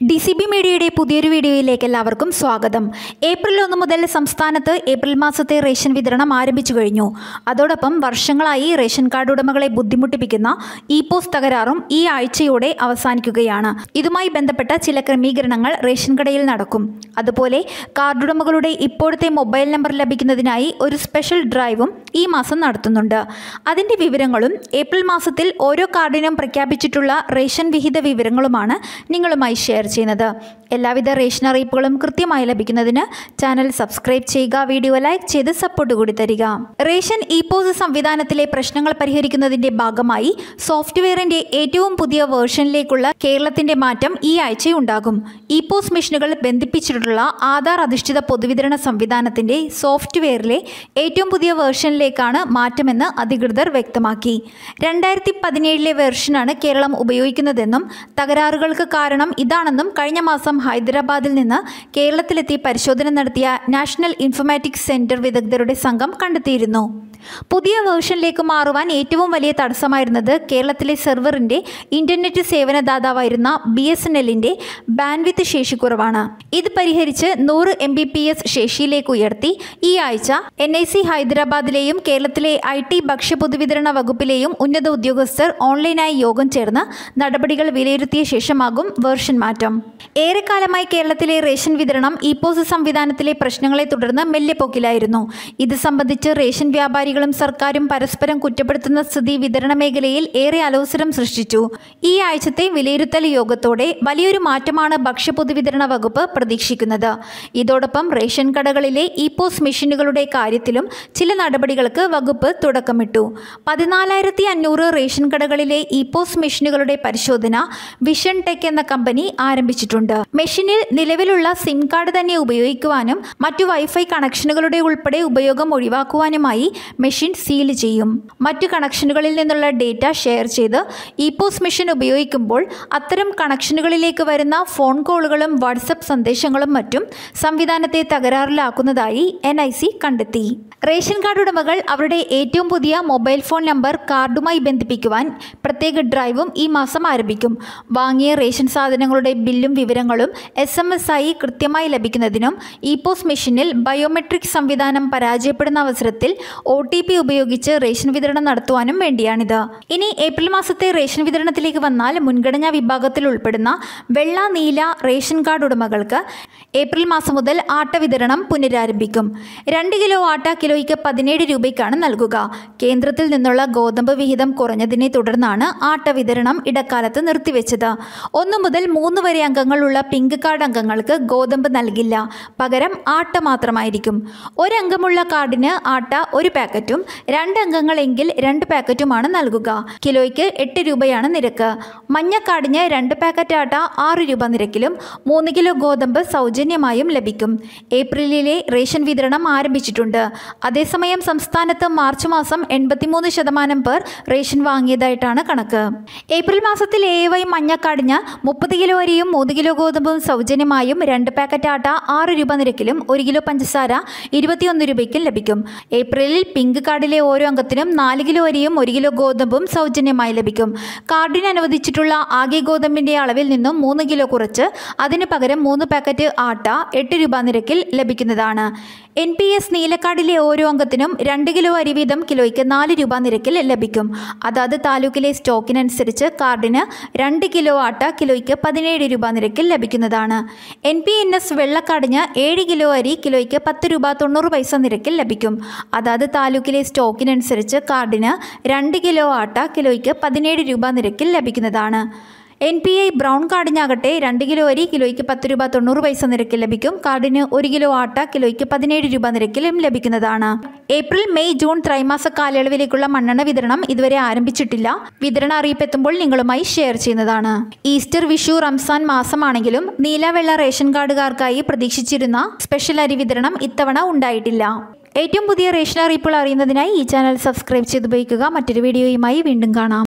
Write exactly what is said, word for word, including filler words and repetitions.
D C B മീഡിയയുടെ പുതിയൊരു വീഡിയോയിലേക്ക് എല്ലാവർക്കും സ്വാഗതം. ഏപ്രിൽ ഒന്ന് മുതൽ സംസ്ഥാനത്ത് ഏപ്രിൽ മാസത്തെ റേഷൻ വിതരണം ആരംഭിച്ചു കഴിഞ്ഞു. അതോടൊപ്പം വർഷങ്ങളായി റേഷൻ കാർഡ് ഉടമകളെ ബുദ്ധിമുട്ടിപ്പിക്കുന്ന ഇ പോസ് തകരാറും ഈ ആഴ്ചയോടെ അവസാനിക്കുകയാണ്. ഇതുമായി ബന്ധപ്പെട്ട ചില ക്രമീകരണങ്ങൾ റേഷൻ കടയിൽ നടക്കും. അതുപോലെ കാർഡ് ഉടമകളുടെ ഇപ്പോഴത്തെ മൊബൈൽ നമ്പർ ലഭിക്കുന്നതിനായി ഒരു സ്പെഷ്യൽ ഡ്രൈവും ഈ മാസം നടത്തുന്നുണ്ട്. അതിൻ്റെ വിവരങ്ങളും ഏപ്രിൽ മാസത്തിൽ ഓരോ കാർഡിനും പ്രഖ്യാപിച്ചിട്ടുള്ള റേഷൻ വിഹിത വിവരങ്ങളുമാണ് നിങ്ങളുമായി ഷെയർ ചെയ്യുന്നത്. എല്ലാവിധ റേഷൻ അറിയിപ്പുകളും കൃത്യമായി ലഭിക്കുന്നതിന് ചാനൽ സബ്സ്ക്രൈബ് ചെയ്യുക, വീഡിയോ ലൈക്ക് ചെയ്ത് സപ്പോർട്ട് കൂടി തരിക. റേഷൻ ഇ പോസ് സംവിധാനത്തിലെ പ്രശ്നങ്ങൾ പരിഹരിക്കുന്നതിന്റെ ഭാഗമായി സോഫ്റ്റ്വെയറിന്റെ ഏറ്റവും പുതിയ വേർഷനിലേക്കുള്ള കേരളത്തിന്റെ മാറ്റം ഈ ആഴ്ചയുണ്ടാകും. ഇ പോസ് മെഷീനുകൾ ബന്ധിപ്പിച്ചിട്ടുള്ള ആധാർ അധിഷ്ഠിത പൊതുവിതരണ സംവിധാനത്തിന്റെ സോഫ്റ്റ്വെയറിലെ ഏറ്റവും പുതിയ വേർഷനിലേക്കാണ് മാറ്റമെന്ന് അധികൃതർ വ്യക്തമാക്കി. രണ്ടായിരത്തി പതിനേഴിലെ വേർഷനാണ് കേരളം ഉപയോഗിക്കുന്നതെന്നും തകരാറുകൾക്ക് കാരണം ഇതാണെന്നും കഴിഞ്ഞ മാസം ഹൈദരാബാദിൽ നിന്ന് കേരളത്തിലെത്തി പരിശോധന നടത്തിയ നാഷണൽ ഇൻഫർമാറ്റിക്സ് സെന്റർ വിദഗ്ധരുടെ സംഘം കണ്ടെത്തിയിരുന്നു. പുതിയ വേർഷനിലേക്ക് മാറുവാൻ ഏറ്റവും വലിയ തടസ്സമായിരുന്നത് കേരളത്തിലെ സെർവറിന്റെ ഇന്റർനെറ്റ് സേവനദാതാവായിരുന്ന ബി എസ് എൻ എല്ലിന്റെ ബാൻഡ്വിഡ്ത്ത് ശേഷിക്കുറവാണ്. ഇത് പരിഹരിച്ച് നൂറ് എം ബി പി എസ് ശേഷിയിലേക്ക് ഉയർത്തി ഈ ആഴ്ച എൻ ഐ സി ഹൈദരാബാദിലെയും കേരളത്തിലെ ഐ ടി ഭക്ഷ്യ പൊതുവിതരണ വകുപ്പിലെയും ഉന്നത ഉദ്യോഗസ്ഥർ ഓൺലൈനായി യോഗം ചേർന്ന് നടപടികൾ വിലയിരുത്തിയ ശേഷമാകും വേർഷൻ മാറ്റം. ഏറെക്കാലമായി കേരളത്തിലെ റേഷൻ വിതരണം ഇ പോസ് സംവിധാനത്തിലെ പ്രശ്നങ്ങളെ തുടർന്ന് മെല്ലെപ്പോക്കിലായിരുന്നു. ഇത് സംബന്ധിച്ച് റേഷൻ വ്യാപാരികളും സർക്കാരും പരസ്പരം കുറ്റപ്പെടുത്തുന്ന സ്ഥിതി വിതരണ മേഖലയിൽ ഏറെ അലോസരം സൃഷ്ടിച്ചു. ഈ ആഴ്ചത്തെ വിലയിരുത്തൽ യോഗത്തോടെ വലിയൊരു മാറ്റമാണ് ഭക്ഷ്യ പൊതുവിതരണ വകുപ്പ് പ്രതീക്ഷിക്കുന്നത്. ഇതോടൊപ്പം റേഷൻ കടകളിലെ ഇ പോസ് മെഷീനുകളുടെ കാര്യത്തിലും ചില നടപടികൾക്ക് വകുപ്പ് തുടക്കമിട്ടു. പതിനാലായിരത്തി അഞ്ഞൂറ് റേഷൻ കടകളിലെ ഇ പോസ് മെഷീനുകളുടെ പരിശോധന വിഷൻ ടെക് എന്ന കമ്പനി ആരംഭിച്ചിട്ടുണ്ട്. മെഷീനിൽ നിലവിലുള്ള സിം കാർഡ് തന്നെ ഉപയോഗിക്കുവാനും മറ്റു വൈഫൈ കണക്ഷനുകളുടെ ഉൾപ്പെടെ ഉപയോഗം ഒഴിവാക്കുവാനുമായി മെഷീൻ സീൽ ചെയ്യും. മറ്റു കണക്ഷനുകളിൽ നിന്നുള്ള ഡേറ്റ ഷെയർ ചെയ്ത് ഇ പോസ് മെഷീൻ ഉപയോഗിക്കുമ്പോൾ അത്തരം കണക്ഷനുകളിലേക്ക് വരുന്ന ഫോൺ കോളുകളും വാട്സപ്പ് സന്ദേശങ്ങളും മറ്റും സംവിധാനത്തെ തകരാറിലാക്കുന്നതായി എൻ ഐ സി കണ്ടെത്തി. റേഷൻ കാർഡ് ഉടമകൾ അവരുടെ ഏറ്റവും പുതിയ മൊബൈൽ ഫോൺ നമ്പർ കാർഡുമായി ബന്ധിപ്പിക്കുവാൻ പ്രത്യേക ഡ്രൈവും ഈ മാസം ആരംഭിക്കും. വാങ്ങിയ റേഷൻ സാധനങ്ങളുടെ ബില്ലും വിവരങ്ങളും എസ് എം എസ് ആയി കൃത്യമായി ലഭിക്കുന്നതിനും ഇ പോസ് മെഷീനിൽ ബയോമെട്രിക് സംവിധാനം പരാജയപ്പെടുന്ന അവസരത്തിൽ ഒ ടി പി ഉപയോഗിച്ച് റേഷൻ വിതരണം നടത്തുവാനും വേണ്ടിയാണിത്. ഇനി ഏപ്രിൽ മാസത്തെ റേഷൻ വിതരണത്തിലേക്ക് വന്നാൽ മുൻഗണനാ വിഭാഗത്തിൽ ഉൾപ്പെടുന്ന വെള്ള നീല റേഷൻ കാർഡ് ഉടമകൾക്ക് ഏപ്രിൽ മാസം മുതൽ ആട്ട വിതരണം പുനരാരംഭിക്കും. രണ്ട് കിലോ ആട്ട കിലോയ്ക്ക് പതിനേഴ് രൂപയ്ക്കാണ് നൽകുക. കേന്ദ്രത്തിൽ നിന്നുള്ള ഗോതമ്പ് വിഹിതം കുറഞ്ഞതിനെ തുടർന്നാണ് ആട്ട വിതരണം ഇടക്കാലത്ത് നിർത്തിവെച്ചത്. ഒന്നു മുതൽ മൂന്ന് വരെ അംഗങ്ങളുള്ള പിങ്ക് കാർഡ് അംഗങ്ങൾക്ക് ഗോതമ്പ് നൽകില്ല, പകരം ആട്ട മാത്രമായിരിക്കും. ഒരംഗമുള്ള കാർഡിന് ആട്ട ഒരു പാക്കറ്റും രണ്ട് അംഗങ്ങളെങ്കിൽ രണ്ട് പാക്കറ്റുമാണ് നൽകുക. കിലോയ്ക്ക് എട്ട് രൂപയാണ് നിരക്ക്. മഞ്ഞ കാർഡിന് രണ്ട് പാക്കറ്റ് ആട്ട ആറ് രൂപ നിരക്കിലും മൂന്ന് കിലോ ഗോതമ്പ് സൗജന്യമായും ലഭിക്കും. ഏപ്രിലിലെ റേഷൻ വിതരണം ആരംഭിച്ചിട്ടുണ്ട്. അതേസമയം സംസ്ഥാനത്ത് മാർച്ച് മാസം എൺപത്തിമൂന്ന് ശതമാനം പേർ റേഷൻ വാങ്ങിയതായിട്ടാണ് കണക്ക്. ഏപ്രിൽ മാസത്തിൽ എ വൈ മഞ്ഞ കാർഡിന് മുപ്പത് കിലോ അരിയും മൂന്ന് കിലോ ഗോതമ്പും സൗജന്യമായും രണ്ട് പാക്കറ്റ് ആട്ട ആറ് രൂപ നിരക്കിലും ഒരു കിലോ പഞ്ചസാര ഇരുപത്തിയൊന്ന് രൂപയ്ക്കും ലഭിക്കും. ഏപ്രിലിൽ പിങ്ക് കാർഡിലെ ഓരോ അംഗത്തിനും നാല് കിലോ അരിയും ഒരു കിലോ ഗോതമ്പും സൗജന്യമായി ലഭിക്കും. കാർഡിന് അനുവദിച്ചിട്ടുള്ള ആകെ ഗോതമ്പിന്റെ അളവിൽ നിന്നും മൂന്ന് കിലോ കുറച്ച് അതിന് പകരം മൂന്ന് പാക്കറ്റ് ആട്ട എട്ട് രൂപ നിരക്കിൽ ലഭിക്കുന്നതാണ്. എൻ പി എസ് നീലക്കാർഡിലെ ഓരോ അംഗത്തിനും രണ്ട് കിലോ അരി വീതം കിലോയ്ക്ക് നാല് രൂപ നിരക്കിൽ ലഭിക്കും. അതാത് താലൂക്കിലെ സ്റ്റോക്കിനനുസരിച്ച് കാർഡിന് രണ്ട് കിലോ ആട്ട കിലോയ്ക്ക് പതിനേഴ് രൂപ നിരക്കിൽ ലഭിക്കുന്നതാണ്. എൻ പി എൻ എസ് വെള്ളക്കാർഡിന് ഏഴ് കിലോ അരി കിലോയ്ക്ക് പത്ത് രൂപ തൊണ്ണൂറ് പൈസ നിരക്കിൽ ലഭിക്കും. അതാത് താലൂക്കിലെ സ്റ്റോക്കിനനുസരിച്ച് കാർഡിന് രണ്ട് കിലോ ആട്ട കിലോയ്ക്ക് പതിനേഴ് രൂപ നിരക്കിൽ ലഭിക്കുന്നതാണ്. എൻ പി ഐ ബ്രൗൺ കാർഡിനാകട്ടെ രണ്ട് കിലോ അരി കിലോയ്ക്ക് പത്ത് രൂപ തൊണ്ണൂറ് പൈസ നിരക്കിൽ ലഭിക്കും. കാർഡിന് ഒരു കിലോ ആട്ട കിലോയ്ക്ക് പതിനേഴ് രൂപ നിരക്കിലും ലഭിക്കുന്നതാണ്. ഏപ്രിൽ മെയ് ജൂൺ ത്രൈമാസ കാലയളവിലേക്കുള്ള മണ്ണെണ്ണ വിതരണം ഇതുവരെ ആരംഭിച്ചിട്ടില്ല. വിതരണ അറിയിപ്പ് എത്തുമ്പോൾ നിങ്ങളുമായി ഷെയർ ചെയ്യുന്നതാണ്. ഈസ്റ്റർ, വിഷു, റംസാൻ മാസമാണെങ്കിലും നീല വെള്ള റേഷൻ കാർഡുകാർക്കായി പ്രതീക്ഷിച്ചിരുന്ന സ്പെഷ്യൽ അരി വിതരണം ഇത്തവണ ഉണ്ടായിട്ടില്ല. ഏറ്റവും പുതിയ റേഷൻ അറിയിപ്പുകൾ അറിയുന്നതിനായി ഈ ചാനൽ സബ്സ്ക്രൈബ് ചെയ്ത് ഉപയോഗിക്കുക. മറ്റൊരു വീഡിയോയുമായി വീണ്ടും കാണാം.